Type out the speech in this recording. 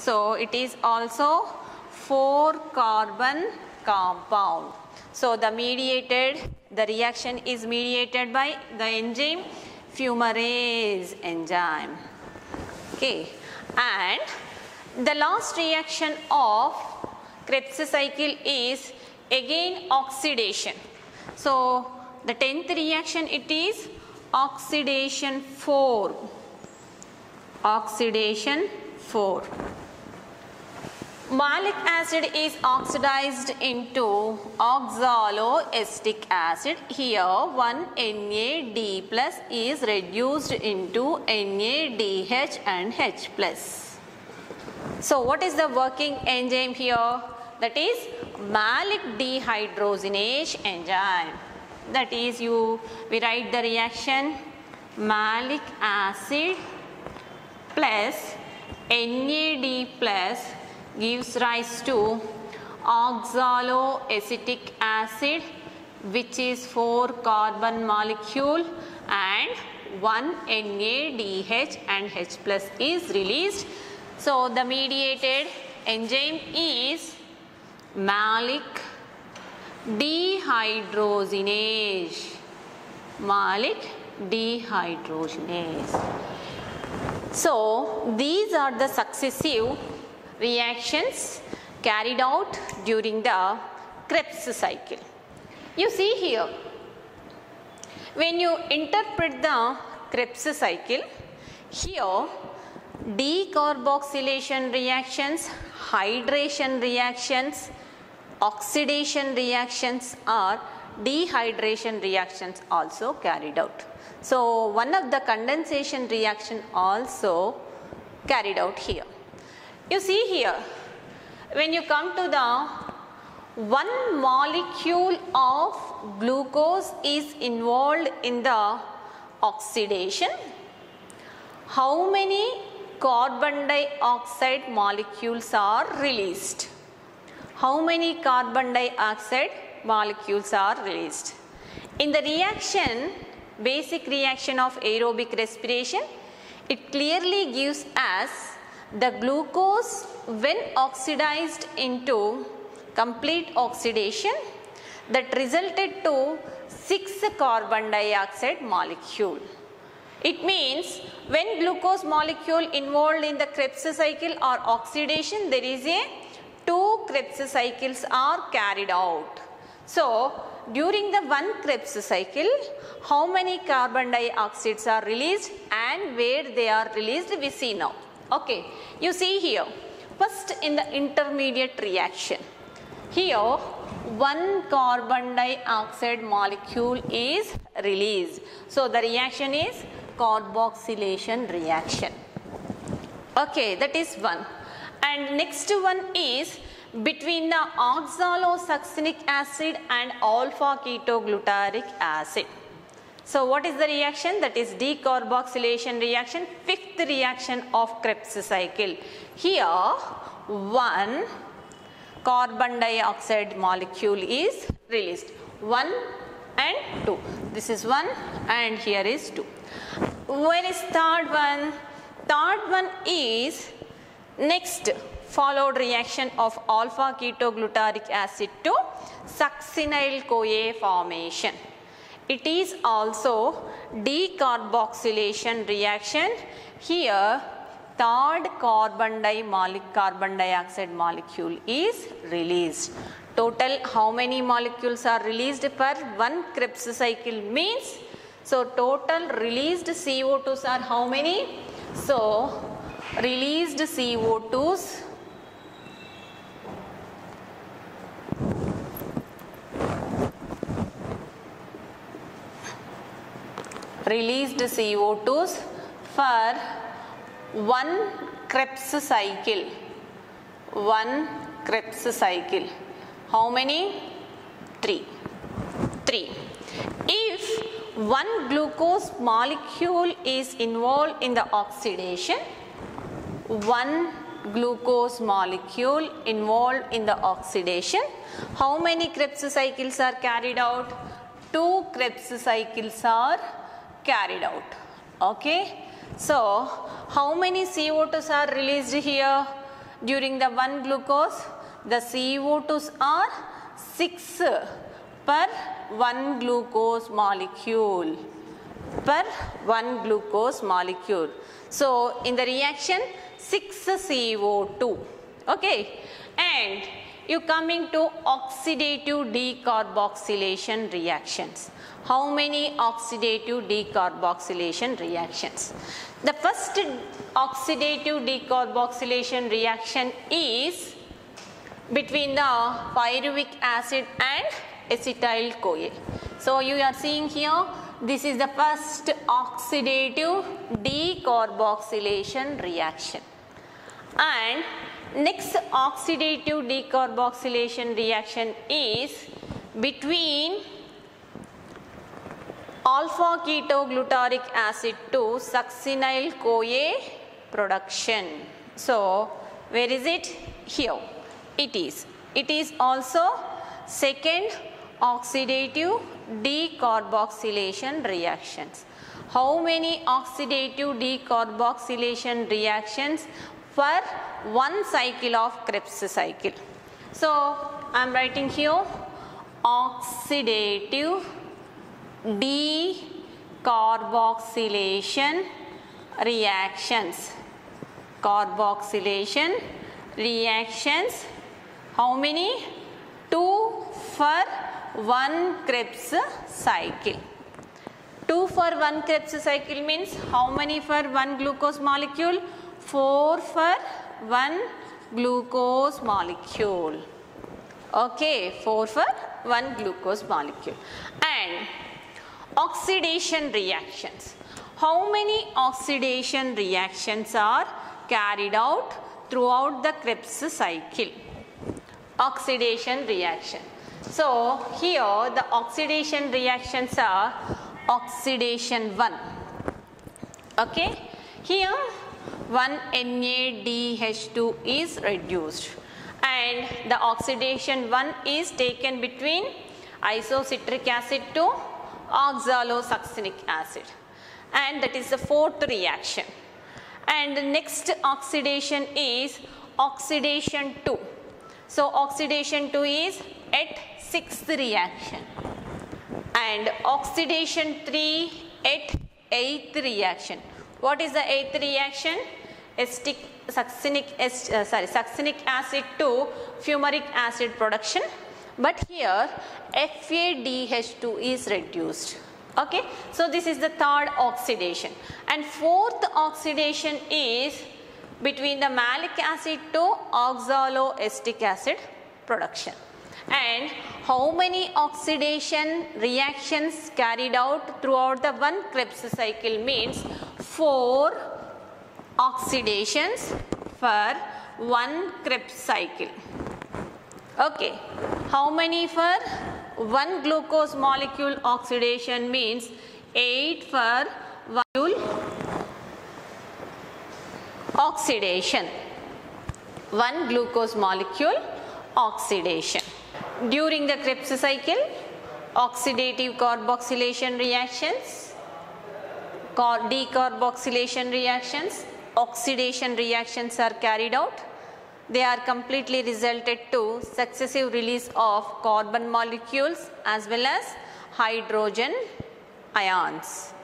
So it is also 4 carbon compound. So the reaction is mediated by the enzyme fumarase enzyme. Okay, and the last reaction of Krebs cycle is again oxidation. So the 10th reaction, it is oxidation 4. Oxidation 4. Malic acid is oxidized into oxaloacetic acid. Here 1 NAD plus is reduced into NADH and H plus. So what is the working enzyme here? That is malic dehydrogenase enzyme. That is we write the reaction malic acid plus NAD plus gives rise to oxaloacetic acid, which is 4 carbon molecule, and 1 NADH and H plus is released. So the mediated enzyme is malic dehydrogenase. Malic dehydrogenase. So these are the successive reactions carried out during the Krebs cycle. You see here, when you interpret the Krebs cycle, here decarboxylation reactions, hydration reactions, oxidation reactions or dehydration reactions also carried out. So one of the condensation reaction also carried out here. You see here, when you come to the 1 molecule of glucose is involved in the oxidation, how many carbon dioxide molecules are released? How many carbon dioxide molecules are released? In the reaction, basic reaction of aerobic respiration, it clearly gives us the glucose when oxidized into complete oxidation that resulted to 6 carbon dioxide molecule. It means when glucose molecule involved in the Krebs cycle or oxidation, there is a 2 Krebs cycles are carried out. So during the 1 Krebs cycle, how many carbon dioxides are released and where they are released, we see now. Okay, you see here, first in the intermediate reaction, here 1 carbon dioxide molecule is released. So the reaction is carboxylation reaction. Okay, that is one. And next one is between the oxalosuccinic acid and alpha ketoglutaric acid. So what is the reaction? That is decarboxylation reaction, 5th reaction of Krebs cycle. Here 1 carbon dioxide molecule is released. 1 and 2. This is 1 and here is 2. Where is third one? Third one is next followed reaction of alpha ketoglutaric acid to succinyl CoA formation. It is also decarboxylation reaction. Here third carbon dioxide molecule is released. Total how many molecules are released per 1 Krebs cycle means, so total released CO2s are how many? So released CO2s for 1 Krebs cycle. 1 Krebs cycle. How many? 3. If 1 glucose molecule is involved in the oxidation, 1 glucose molecule involved in the oxidation, how many Krebs cycles are carried out? 2 Krebs cycles are carried out. Okay. So how many CO2s are released here? during the 1 glucose, the CO2s are 6 per 1 glucose molecule. Per 1 glucose molecule. So, in the reaction 6 CO2. Okay. And you coming to oxidative decarboxylation reactions. How many oxidative decarboxylation reactions? The first oxidative decarboxylation reaction is between the pyruvic acid and acetyl-CoA. So, you are seeing here, this is the first oxidative decarboxylation reaction. And next oxidative decarboxylation reaction is between alpha ketoglutaric acid to succinyl-CoA production. So, where is it? Here it is. It is also second oxidative decarboxylation reactions. How many oxidative decarboxylation reactions for one cycle of Krebs cycle? So, I am writing here oxidative decarboxylation reactions. Carboxylation reactions. How many? 2 for 1 Krebs cycle. 2 for 1 Krebs cycle means how many for 1 glucose molecule? 4 for 1 glucose molecule. Okay, 4 for 1 glucose molecule. And oxidation reactions. How many oxidation reactions are carried out throughout the Krebs cycle? Oxidation reaction. So, here the oxidation reactions are oxidation 1. Okay. Here 1 NADH2 is reduced and the oxidation 1 is taken between isocitric acid to oxalosuccinic acid, and that is the fourth reaction. And the next oxidation is oxidation 2. So, oxidation 2 is at 6th reaction, and oxidation 3 at 8th reaction. What is the 8th reaction? Succinic acid to fumaric acid production, but here FADH2 is reduced. Okay. So, this is the third oxidation, and fourth oxidation is between the malic acid to oxaloacetic acid production. And how many oxidation reactions carried out throughout the 1 Krebs cycle means 4 oxidations for 1 Krebs cycle. Okay. How many for 1 glucose molecule oxidation means 8 for 1 molecule oxidation. 1 glucose molecule oxidation. During the Krebs cycle, oxidative carboxylation reactions, decarboxylation reactions, oxidation reactions are carried out. They are completely resulted to successive release of carbon molecules as well as hydrogen ions.